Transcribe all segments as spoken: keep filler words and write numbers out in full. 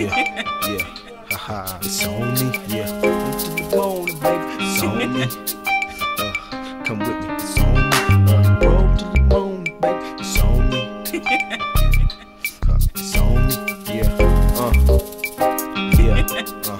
Yeah, yeah, haha, it's on me. Yeah, to the morning, baby, it's on me. Uh, come with me, it's on me. Uh, roll to the morning, baby, it's on me. Uh, it's on me. Yeah, uh, yeah, uh.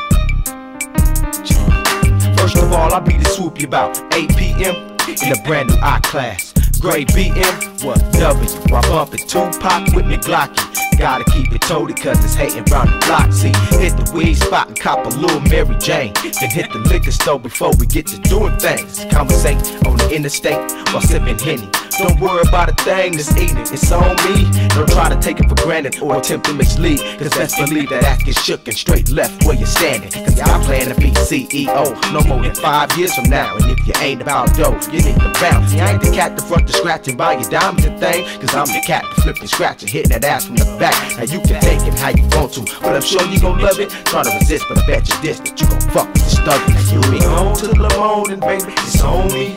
uh. First of all, I beat the swoop you about eight P M in a brand new I-Class. Gray B M, what W? I bump it Tupac with me Glocky. Gotta keep it toted cause it's hating round the block. See, hit the weed spot and cop a little Mary Jane. Then hit the liquor store before we get to doing things. Conversate on the interstate while sipping Henny. Don't worry about a thing this evening, it's on me. Don't try to take it for granted or attempt to mislead, cause best believe that ass gets shook and straight left where you're standing. Cause y'all plan to be C E O no more than five years from now. And if you ain't about dough, you need to bounce. See, I ain't the cat to front the scratch and buy your diamonds and thing, cause I'm the cat to flip and scratch and hitting that ass from the back. Now you can take it how you want to, but I'm sure you gon' love it. Try to resist, but I bet you this, that you gon' fuck with the stubborn. Now you be on to the morning, baby, it's on me.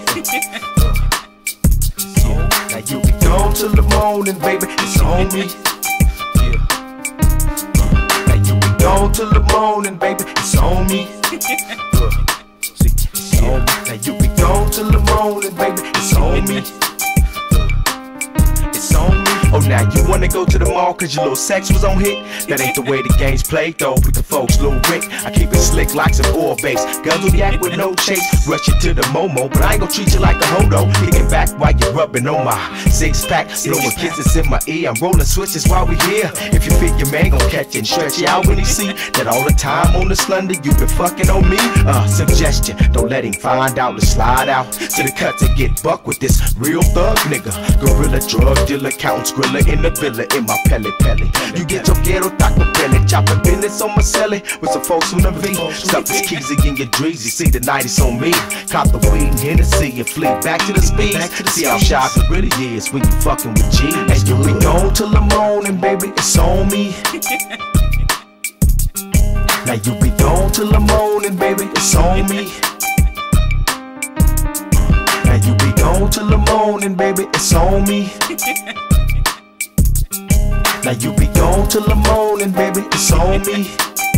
Now you be gone till the morning, baby, it's on me. Yeah. Now you be gone till the morning, baby, it's on me. Uh. See, it's on me. Now you be gone till the morning, baby, it's on me. Uh. It's on me. Oh, now you wanna go to the mall cause your little sex was on hit? That ain't the way the game's played though with the folks, Lil Rick. I keep it slick like some oil base. Guns will act with no chase. Rush you to the Momo, but I ain't gon' treat you like a hodo. Kicking back while you're rubbing on my six pack. Blowing kisses in my ear, I'm rolling switches while we here. If you fit your man gon' catch you and stretch you out when he see that all the time on the slender you been fucking on me. Uh, suggestion, don't let him find out to slide out to the cut to get buck with this real thug nigga. Gorilla drug dealer, counting Skrilla in the villa in my pelly pelly. You get your ghetto taco pelly, chopping business on my celly with some folks on the V. Stuff is Keezy in your dreezy, see the night it's on me. Cop the weed and Hennessy and flee back to the speed. See how shy it really is when you fucking with G. And you be gone till the morning, baby, it's on me. Now you be gone till the morning, baby, it's on me. Now you be gone till the morning, baby, it's on me. Now you be gone till the morning, baby, it's on me.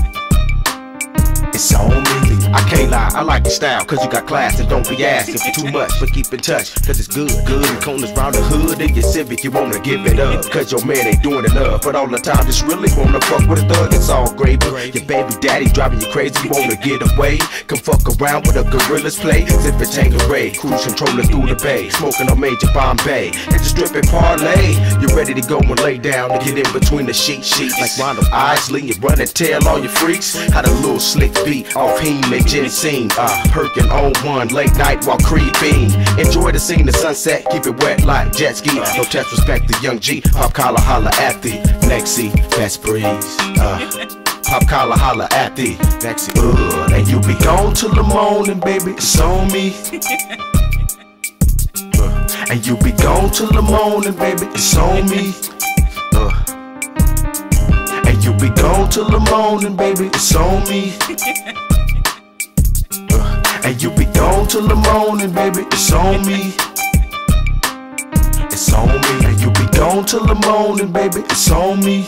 It's on me. I can't lie, I like your style, cause you got class and don't be asking for too much, but keep in touch, cause it's good. Good in corners round the hood in your Civic, you wanna give it up, cause your man ain't doing enough. But all the time just really wanna fuck with a thug, it's all gravy. Your baby daddy driving you crazy, you wanna get away. Come fuck around with a gorilla's play. Zippin' Tanqueray, cruise controller through the bay. Smoking on Major Bombay, and just drippin' parlay. You ready to go and lay down and get in between the sheet sheets. Like Ronald Isley, you run and tell all your freaks how the little slick beat off him and ginseng. Uh, perkin' on one late night while creeping. Enjoy the scene, the sunset, keep it wet like jet ski. No test respect the young G, pop collar holla at the Nexie, best breeze. Uh, pop collar holla at the Nexie. Uh, and you be gone till the morning, baby, it's on me. Uh, and you be gone till the morning, baby, it's on me. Uh, and you be gone till the morning, baby, it's on me. Uh, and you be gone till the morning, baby, it's on me. It's on me. And you be gone till the morning, baby, it's on me.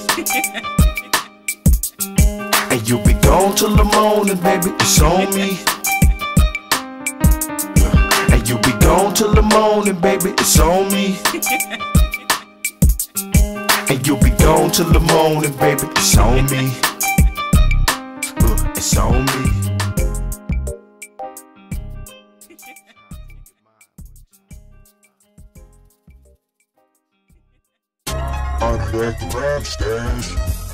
And you be gone till the morning, baby, it's on me. Uh, and you be gone till the morning, baby, it's on me. And you be gone till the morning, baby, it's on me. Uh, it's on me. I'm back to rap stars.